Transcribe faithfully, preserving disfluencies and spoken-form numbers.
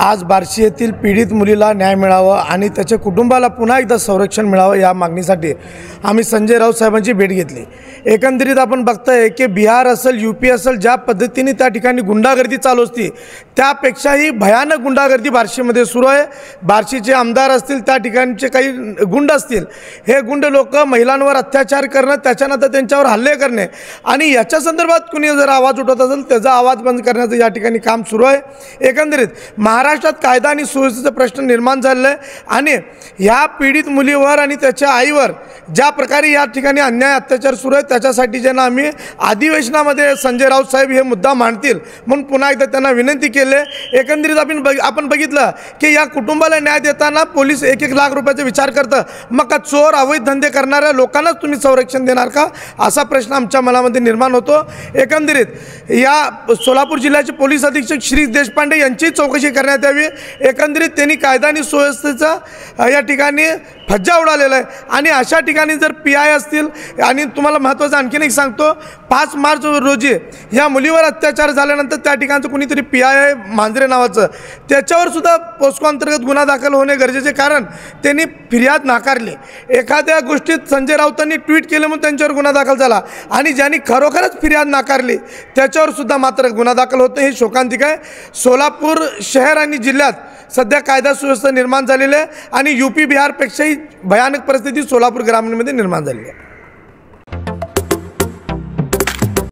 आज बार्शी येथील पीडित मुलीला न्याय मिळावा आणि त्याच्या कुटुंबाला पुन्हा एकदा संरक्षण मिळावं या मागणीसाठी आम्ही संजय राऊत साहेबांची भेट घेतली। एकंदरीत आपण बघताय की बिहार असेल यूपी असेल ज्या पद्धतीने त्या ठिकाणी गुंडागर्दी चालू असती त्यापेक्षाही भयानक गुंडागर्दी बार्शीमध्ये सुरू आहे। बार्शीचे आमदार असतील त्या ठिकाणचे काही गुंड असतील हे गुंड लोक महिलांवर अत्याचार करणं त्याच्यानंतर त्यांच्यावर हल्ले करणे आणि याच्या संदर्भात कुणी जर आवाज उठवत असेल त्याचा आवाज बंद करण्याचं या ठिकाणी काम सुरू आहे। एकंदरीत महाराष्ट्रात कायदा आणि सुव्यवस्थेचा प्रश्न निर्माण झालेला आहे आणि या पीडित मुलीवर आणि त्याच्या आईवर ज्या प्रकारे या ठिकाणी अन्याय अत्याचार सुरू आहे त्याच्यासाठी ज्यांना आम्ही अधिवेशनामध्ये संजय राऊत साहेब हे मुद्दा मांडतील म्हणून पुन्हा एकदा त्यांना विनंती केली। एकंदरीत आपण बघ आपण बघितलं की या कुटुंबाला न्याय देताना पोलीस एक एक लाख रुपयाचा विचार करतं, मग का चोर अवैध धंदे करणाऱ्या लोकांनाच तुम्ही संरक्षण देणार का असा प्रश्न आमच्या मनामध्ये निर्माण होतो। एकंदरीत या सोलापूर जिल्ह्याचे पोलीस अधीक्षक श्री देशपांडे यांची चौकशी करण्यात यावी। एकंदरीत त्यांनी कायदा आणि सुव्यवस्थेचा या ठिकाणी फज्जा उडालेला आहे आणि अशा ठिकाणी जर पी आय असतील आणि तुम्हाला महत्त्वाचं आणखीन एक सांगतो, पाच मार्च रोजी या मुलीवर अत्याचार झाल्यानंतर त्या ठिकाणचं कुणीतरी पी आय आहे मांजरे नावाचं त्याच्यावर सुद्धा पोस्को अंतर्गत गुन्हा दाखल होणे गरजेचे, कारण त्यांनी फिर्याद नाकारली। एखाद्या गोष्टीत संजय राऊतांनी ट्विट केलं म्हणून त्यांच्यावर गुन्हा दाखल झाला आणि ज्यांनी खरोखरच फिर्याद नाकारली त्याच्यावर सुद्धा मात्र गुन्हा दाखल होतं, हे शोकांतिक आहे। सोलापूर शहर आणि जिल्ह्यात सध्या कायदा सुव्यवस्था निर्माण झालेली आहे आणि यूपी बिहारपेक्षाही भयानक परिस्थिती सोलापूर ग्रामीणमध्ये निर्माण झाली आहे।